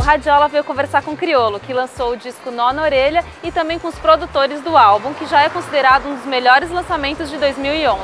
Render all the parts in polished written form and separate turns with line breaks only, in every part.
Radiola veio conversar com o Criolo, que lançou o disco Nó na Orelha, e também com os produtores do álbum, que já é considerado um dos melhores lançamentos de 2011.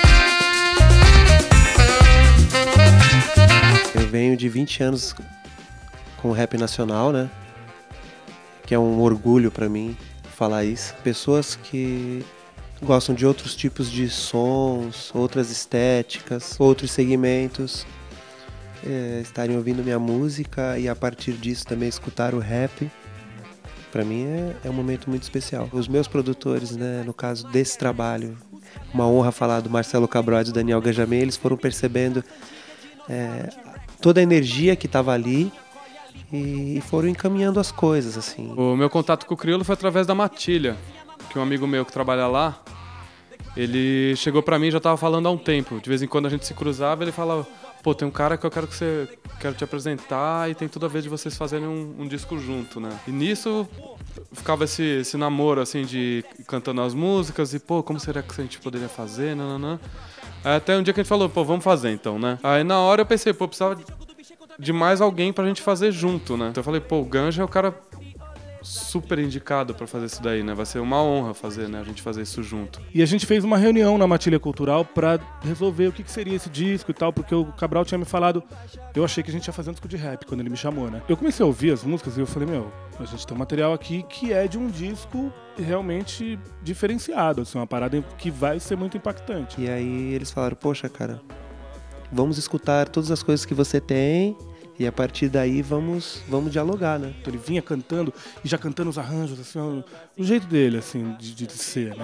Eu venho de 20 anos com o rap nacional, né? Que é um orgulho pra mim falar isso. Pessoas que gostam de outros tipos de sons, outras estéticas, outros segmentos, estarem ouvindo minha música e a partir disso também escutar o rap, pra mim é um momento muito especial. Os meus produtores, né, no caso desse trabalho, uma honra falar do Marcelo Cabral e do Daniel Ganjamin, eles foram percebendo toda a energia que estava ali e foram encaminhando as coisas, assim.
O meu contato com o Criolo foi através da Matilha, que um amigo meu que trabalha lá, ele chegou pra mim e já tava falando há um tempo. De vez em quando a gente se cruzava, ele falava: pô, tem um cara que eu quero te apresentar e tem tudo a ver de vocês fazerem um disco junto, né? E nisso ficava esse namoro, assim, de cantando as músicas e, pô, como será que a gente poderia fazer, nananã. Até um dia que a gente falou: pô, vamos fazer então, né? Aí na hora eu pensei: pô, precisava de mais alguém pra gente fazer junto, né? Então eu falei: pô, o Ganja é o cara super indicado pra fazer isso daí, né? Vai ser uma honra fazer, né? A gente fazer isso junto.
E a gente fez uma reunião na Matilha Cultural pra resolver o que seria esse disco e tal, porque o Cabral tinha me falado, eu achei que a gente ia fazer um disco de rap quando ele me chamou, né? Eu comecei a ouvir as músicas e eu falei: meu, a gente tem um material aqui que é de um disco realmente diferenciado, assim, uma parada que vai ser muito impactante.
E aí eles falaram: poxa, cara, vamos escutar todas as coisas que você tem e a partir daí vamos dialogar, né?
Então ele vinha cantando e já cantando os arranjos, assim, do jeito dele, assim, de ser, né?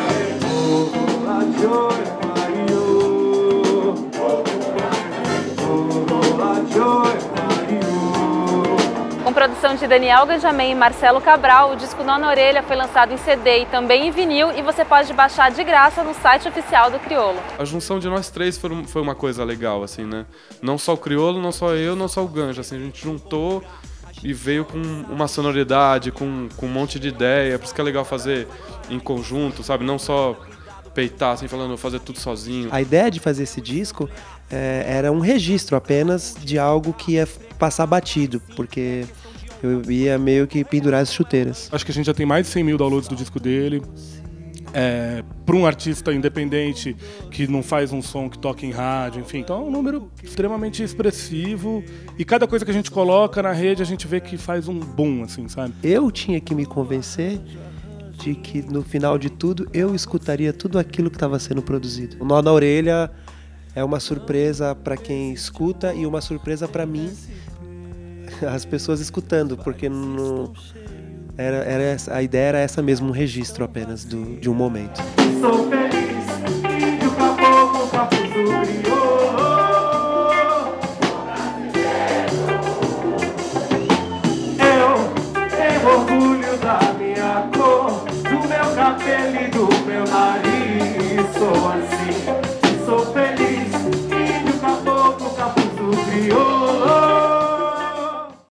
Com produção de Daniel Ganjamin e Marcelo Cabral, o disco Nó na Orelha foi lançado em CD e também em vinil, e você pode baixar de graça no site oficial do Criolo.
A junção de nós três foi uma coisa legal, assim, né? Não só o Criolo, não só eu, não só o Ganja, assim, a gente juntou e veio com uma sonoridade, com um monte de ideia. Por isso que é legal fazer em conjunto, sabe? Não só peitar, assim, falando, fazer tudo sozinho.
A ideia de fazer esse disco era um registro apenas de algo que ia passar batido, porque eu ia meio que pendurar as chuteiras.
Acho que a gente já tem mais de 100 mil downloads do disco dele. Para um artista independente que não faz um som que toca em rádio, enfim. Então é um número extremamente expressivo e cada coisa que a gente coloca na rede a gente vê que faz um boom, assim, sabe?
Eu tinha que me convencer de que no final de tudo eu escutaria tudo aquilo que estava sendo produzido. O Nó na Orelha é uma surpresa para quem escuta e uma surpresa para mim, as pessoas escutando, porque não a ideia era essa mesmo, um registro apenas de um momento.
Sou feliz e o caboclo cafuso criou. Eu tenho orgulho da minha cor, do meu cabelo e do